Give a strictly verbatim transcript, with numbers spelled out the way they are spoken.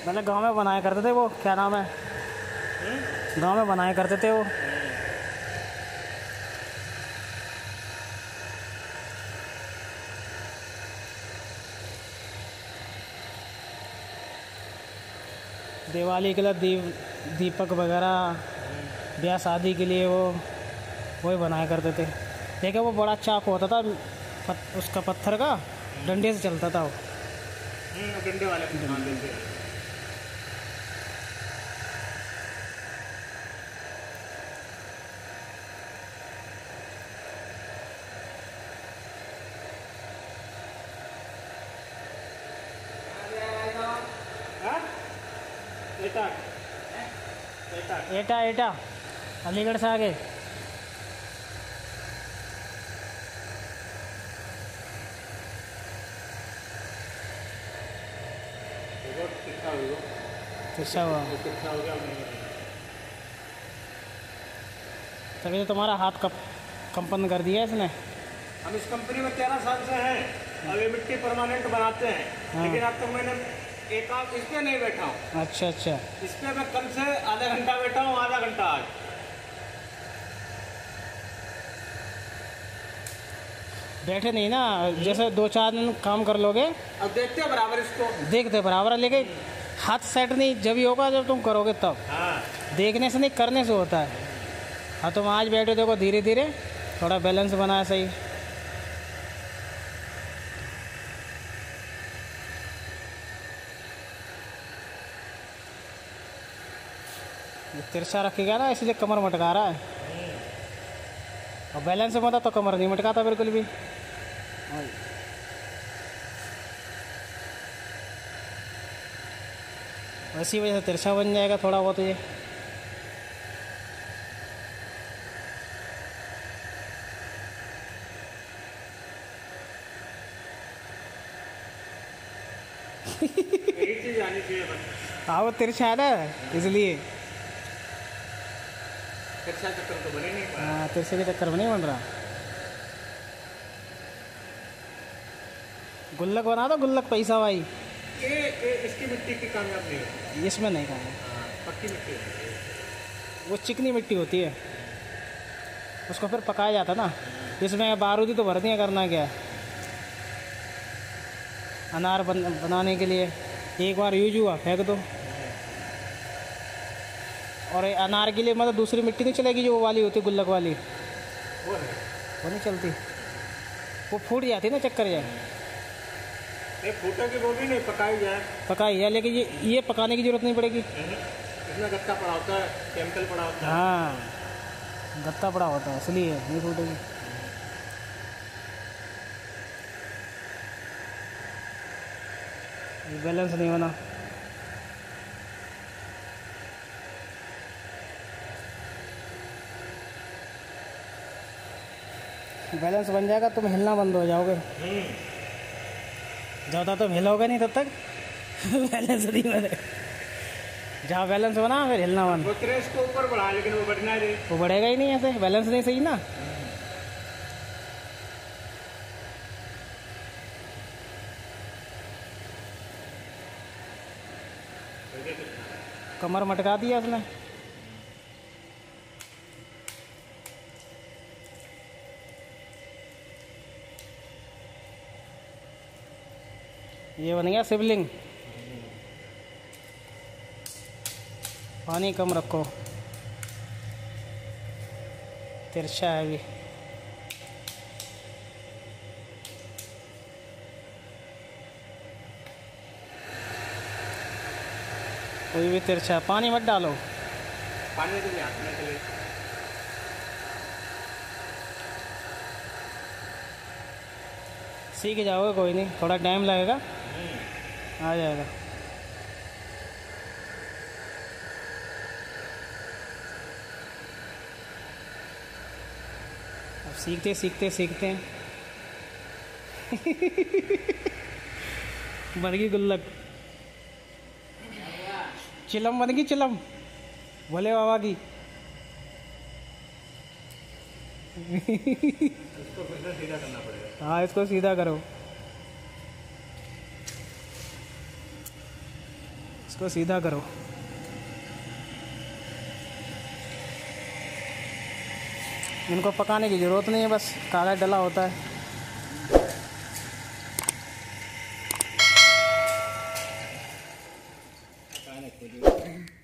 मतलब गांव में बनाया करते थे वो, क्या नाम है, गांव में बनाया करते थे वो। दिवाली के लिए दीप दीपक वगैरह, ब्याह शादी के लिए वो वही बनाया करते थे। देखिए वो बड़ा चाक होता था पत, उसका पत्थर का, डंडे से चलता था वो। डंडे वाले बनाते थे। एटा एटा एटा एटा अलीगढ़ से आगे। अच्छा हुआ, तभी तो तुम्हारा हाथ कप कंपन कर दिया इसने। हम इस कंपनी में तेरह साल से हैं, अब ये मिट्टी परमानेंट बनाते हैं। हाँ। लेकिन अब तक मैंने एक आध इस पे नहीं बैठा हूँ। अच्छा अच्छा। इस पे मैं कल से आधा घंटा बैठा हूँ, आधा घंटा आज। बैठे नहीं ना, जैसे दो चार दिन काम कर लोगे। अब देखते हैं बराबर इसको, देखते बराबर, लेकिन हाथ सेट नहीं जब ही होगा जब तुम करोगे तब। हाँ। देखने से नहीं, करने से होता है। हाँ तुम आज बैठे देखो, धीरे धीरे थोड़ा बैलेंस बनाया सही। तिरछा रखेगा ना, इसलिए कमर मटका रहा है। और बैलेंस में था तो कमर नहीं मटकाता बिल्कुल भी। इसी वजह से तिरछा बन जाएगा थोड़ा बहुत ये। यही चीज आनी चाहिए बस। हाँ वो तिरछा है ना, इसलिए। तिरछा चक्कर तो बने नहीं पाया। हाँ तिरछे के चक्कर में नहीं बन रहा। गुल्लक बना दो, गुल्लक पैसा भाई। ये, ये इसकी मिट्टी की कामयाब नहीं होती। इसमें नहीं काम, पक्की मिट्टी होती है। वो चिकनी मिट्टी होती है, उसको फिर पकाया जाता ना। इसमें बारूदी तो भर दिया, करना क्या है। अनार बन, बनाने के लिए एक बार यूज हुआ फेंक दो। और अनार के लिए मतलब दूसरी मिट्टी नहीं चलेगी, जो वो वाली होती है गुल्लक वाली, वो है, वो नहीं चलती, वो फूट जाती ना, चक्कर जाए। नहीं फूटा की वो भी नहीं पकाई जाए, पकाई है, लेकिन ये ये पकाने की जरूरत नहीं पड़ेगी। इसमें गत्ता पड़ा होता है, केमिकल पड़ा होता है। हाँ गत्ता पड़ा होता है, इसलिए नहीं फूटेगी। बैलेंस नहीं बना। बैलेंस बन जाएगा, तुम हिलना बंद हो जाओगे। ज़्यादा तुम हिलोगे नहीं तब तक बैलेंस नहीं बनेगा। जहाँ बैलेंस बना फिर हिलना बंद। वो तेरे इसको ऊपर बढ़ा, लेकिन वो बढ़ना नहीं, वो बढ़ेगा ही नहीं, ऐसे बैलेंस नहीं सही ना। कमर मटका दिया उसने। ये बन गया शिवलिंग। पानी कम रखो, तिरछा है अभी। कोई भी तिरछा, पानी मत डालो। पानी तो नहीं आने के लिए। सीख जाओगे, कोई नहीं, थोड़ा टाइम लगेगा, आ जाएगा। अब सीखते सीखते सीखते हैं बन गई गुल्लक, चिलम बन गई, चिलम भोले बाबा की। इसको फिर से सीधा करना पड़ेगा। हाँ इसको सीधा करो, इसको सीधा करो। इनको पकाने की ज़रूरत नहीं है, बस कागज़ डला होता है। पकाने के लिए